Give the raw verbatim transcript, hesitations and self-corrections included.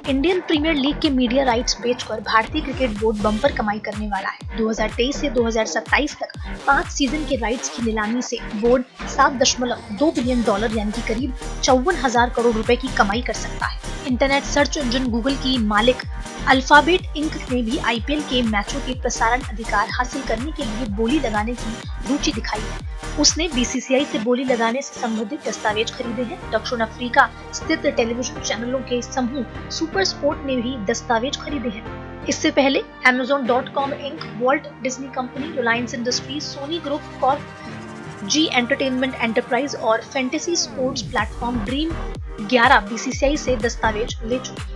Indian Premier League के media rights बेचकर भारतीय क्रिकेट बोर्ड बम्पर कमाई करने वाला है। दो हज़ार तेईस से दो हज़ार सत्ताईस तक पाँच सीजन के राइट्स की नीलामी से बोर्ड सात दशमलव दो बिलियन डॉलर यानी कि करीब चौवन हजार करोड़ रुपए की कमाई कर सकता है। इंटरनेट सर्च इंजन गूगल की मालिक अल्फाबेट इंक ने भी आईपीएल के मैचों के प्रसारण अधिकार हासिल करने के लिए बोली लगाने की रुचि दिखाई है। उसने बीसीसीआई से बोली लगाने से संबंधित दस्तावेज खरीदे हैं। दक्षिण अफ्रीका स्थित टेलीविजन चैनलों के समूह सुपर स्पोर्ट ने भी दस्तावेज खरीदे हैं। इससे पहले Amazon dot com inc, Walt Disney company, Reliance Industries, Sony group corp, Zee entertainment enterprise और फैंटेसी स्पोर्ट्स प्लेटफॉर्म ड्रीम ग्यारह बीसीसीआई से दस्तावेज ले चुके हैं।